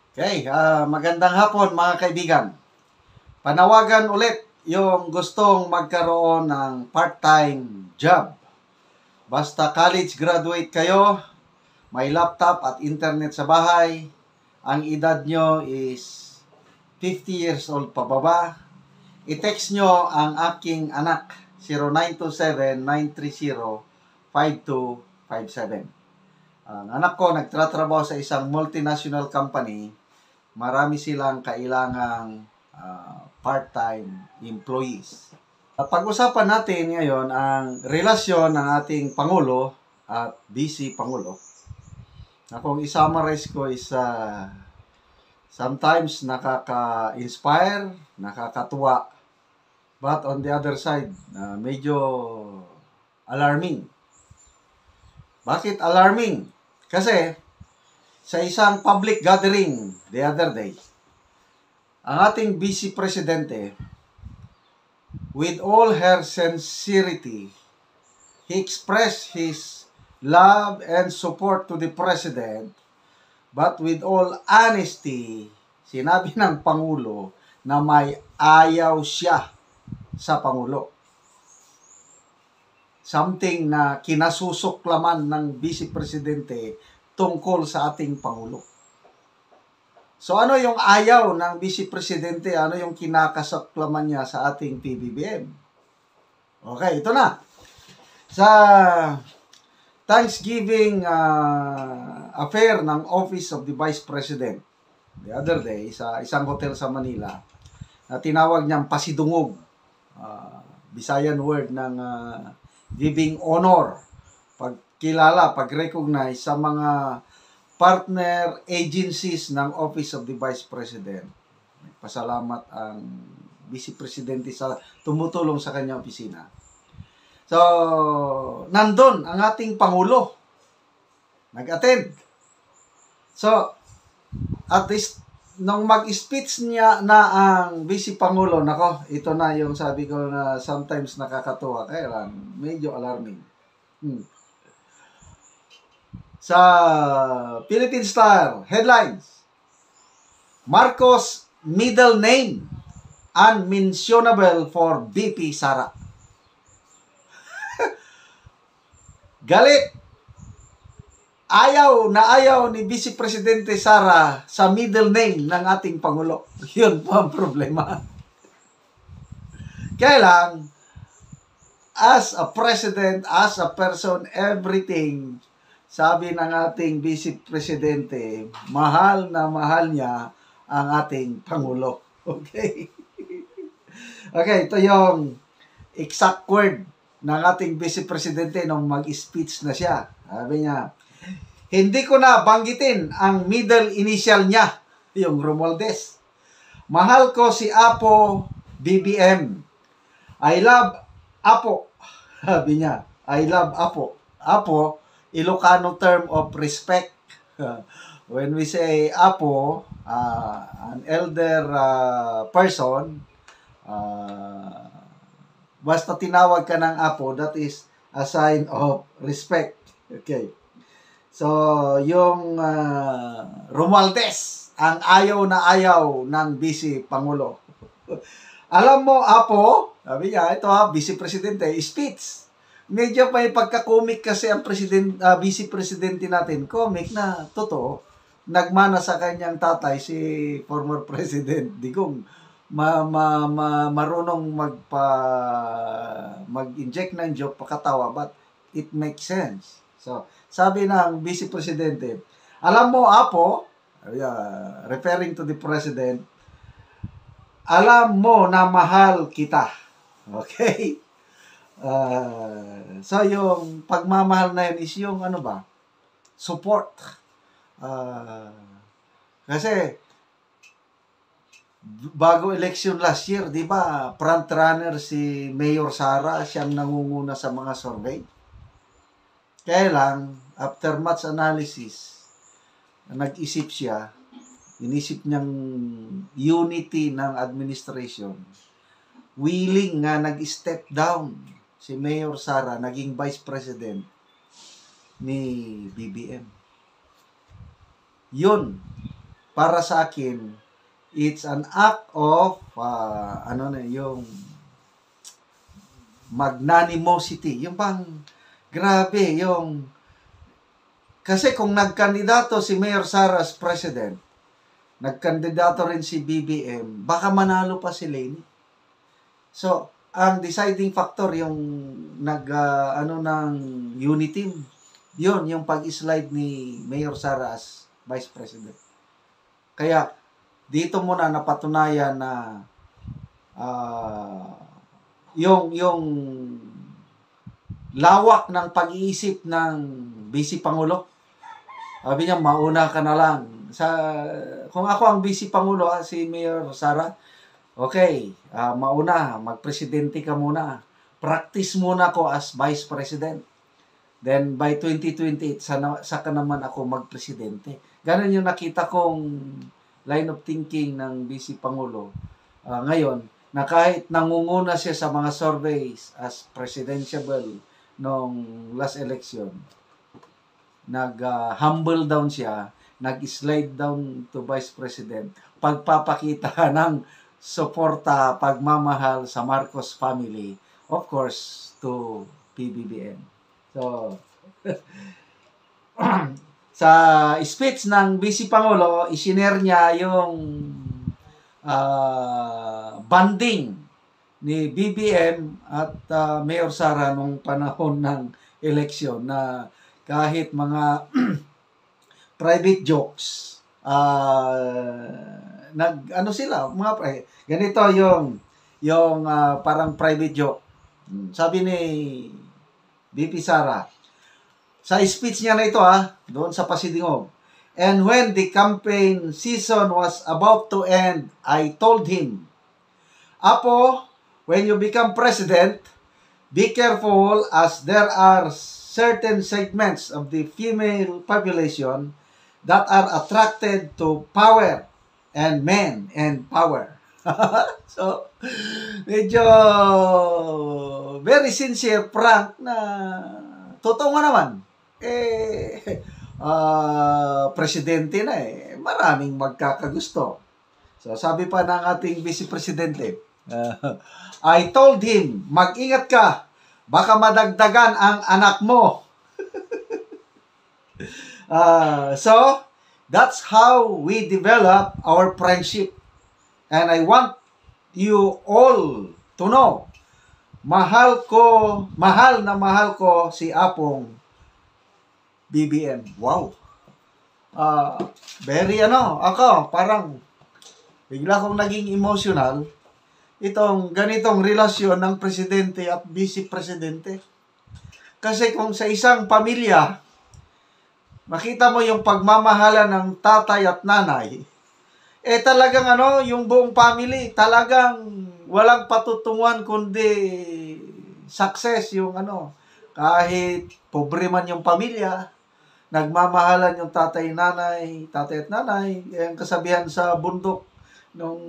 Okay, magandang hapon mga kaibigan. Panawagan ulit yung gustong magkaroon ng part-time job. Basta college graduate kayo, may laptop at internet sa bahay, ang edad nyo is 50 years old pababa, i-text nyo ang aking anak 0927-930-5257. Ang anak ko nagtatrabaho sa isang multinational company. Marami silang kailangang part-time employees. Pag-usapan natin ngayon ang relasyon ng ating Pangulo at Vice Pangulo. Kung i-summarize ko is sometimes nakaka-inspire, nakakatuwa, but on the other side, medyo alarming. Bakit alarming? Kasi sa isang public gathering the other day, ang ating Vice Presidente, with all her sincerity, he expressed his love and support to the President, but with all honesty, sinabi ng Pangulo na may ayaw siya sa Pangulo. Something na kinasusuklaman ng Vice Presidente tungkol sa ating Pangulo. So ano yung ayaw ng Vice Presidente? Ano yung kinakasaklaman niya sa ating PBBM? Okay, ito na. Sa Thanksgiving affair ng Office of the Vice President, the other day, sa isang hotel sa Manila, na tinawag niyang pasidungog. Bisayan word ng giving honor, pagkilala, pag-recognize sa mga partner agencies ng Office of the Vice President. Pasalamat ang Vice Presidente sa tumutulong sa kanyang opisina. So, nandun ang ating Pangulo. Nag-attend. So, at least, nung mag-speech niya na ang Vice Pangulo, nako, ito na yung sabi ko na sometimes nakakatuwa, kaya lang, medyo alarming. Sa Philippine Star, headlines, Marcos middle name, unmentionable for VP SARA. Galit. Ayaw ni Vice Presidente SARA sa middle name ng ating Pangulo. Yun po ang problema. Kaya lang, as a president, as a person, everything, sabi ng ating Vice Presidente, mahal na mahal niya ang ating Pangulo. Okay? Okay, ito yung exact word ng ating Vice Presidente nung mag-speech na siya. Sabi niya, hindi ko na banggitin ang middle initial niya, yung Romualdez. Mahal ko si Apo BBM. I love Apo. Sabi niya, I love Apo. Apo, Ilocano term of respect. When we say Apo, an elder person, basta tinawag ka ng Apo, that is a sign of respect. Okay. So, yung Romualdez, ang ayaw na ayaw ng Vice Pangulo. Alam mo, Apo, sabi niya, ito Vice Presidente, speech. Medyo may pagka-comic kasi ang Vice Presidente natin. Comic na, totoo. Nagmana sa kanyang tatay, si former President Digong. Marunong mag-inject ng joke, pakatawa, but it makes sense. So, sabi ng Vice Presidente, alam mo, Apo, referring to the President, alam mo na mahal kita. Okay? So, yung pagmamahal na yun is yung ano ba? Support. Kasi, bago election last year, di ba, front runner si Mayor SARA, siyang nangunguna sa mga survey. Kaya lang, after much analysis, nag-isip siya, inisip niyang unity ng administration, willing nga nag-step down si Mayor SARA, naging Vice President ni BBM. Yun, para sa akin, it's an act of, yung magnanimosity. Yung bang, grabe, kasi kung nagkandidato si Mayor SARA as president, nagkandidato rin si BBM, baka manalo pa si Leni. So, ang deciding factor, yung ng unity team, yun, yung pag-slide ni Mayor SARA as Vice President. Kaya, dito muna napatunayan na yung lawak ng pag-iisip ng Vice Pangulo. Sabi niya, mauna ka na lang. Kung ako ang Vice Pangulo, si Mayor SARA, okay, mauna, magpresidente ka muna. Practice muna ako as Vice President. Then, by 2028, saka naman ako magpresidente. Ganon yung nakita kong line of thinking ng Vice Pangulo. Ngayon, na kahit nangunguna siya sa mga surveys as presidential nung last election, nag-humble down siya, nag-slide down to Vice President, pagpapakita ng suporta, pagmamahal sa Marcos family, of course, to PBBM. So, sa speech ng Vice Pangulo, isinare niya yung banding ni BBM at Mayor SARA nung panahon ng eleksyon na kahit mga private jokes, sila, ganito yung parang private joke. Sabi ni VP SARA, sa speech niya na ito doon sa Pasidingog, and when the campaign season was about to end, I told him, Apo, when you become president, be careful as there are certain segments of the female population that are attracted to power and men and power. So, medyo very sincere prank na totoo nga naman. Presidente na maraming magkakagusto. So, sabi pa ng ating Vice Presidente, I told him, mag-ingat ka, baka madagdagan ang anak mo. So, that's how we develop our friendship. And I want you all to know, mahal na mahal ko si Apong BBM. Wow. Ako, parang bigla kong naging emotional itong ganitong relasyon ng presidente at vice presidente. Kasi kung sa isang pamilya, makita mo yung pagmamahala ng tatay at nanay, talagang yung buong family, talagang walang patutunguhan kundi success yung kahit pobre man yung pamilya, nagmamahalan yung tatay at nanay. Ang kasabihan sa bundok, nung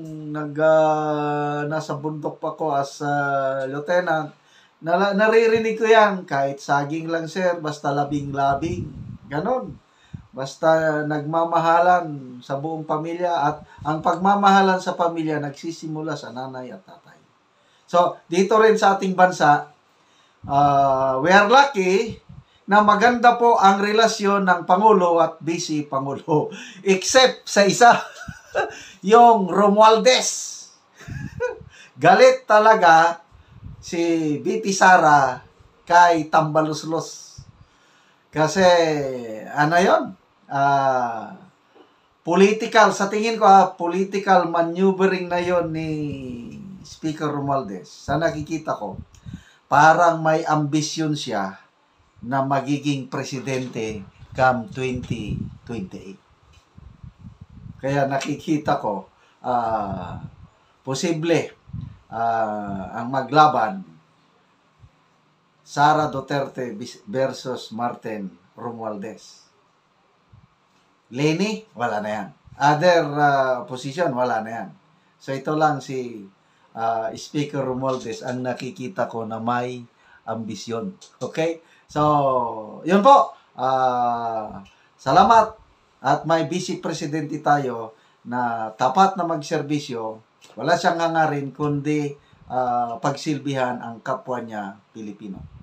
nasa bundok pa ko as lieutenant, naririnig ko yan, kahit saging lang sir, basta labing-labing. Ganon. Basta nagmamahalan sa buong pamilya, at ang pagmamahalan sa pamilya nagsisimula sa nanay at tatay. So, dito rin sa ating bansa, we are lucky na maganda po ang relasyon ng Pangulo at Vice Pangulo. Except sa isa, yung Romualdez. Galit talaga si VP SARA kay Tambaluslos. Kasi, political, sa tingin ko political maneuvering na yon ni Speaker Romualdez. Sa nakikita ko, parang may ambisyon siya na magiging presidente come 2028. Kaya nakikita ko, posible ang maglaban Sara Duterte versus Martin Romualdez. Leni, wala na yan. Other position, wala na yan. So ito lang si Speaker Romualdez ang nakikita ko na may ambisyon. Okay? So, yun po. Salamat At may vice presidente tayo na tapat na magserbisyo, wala siyang hangarin kundi pagsilbihan ang kapwa niya Pilipino.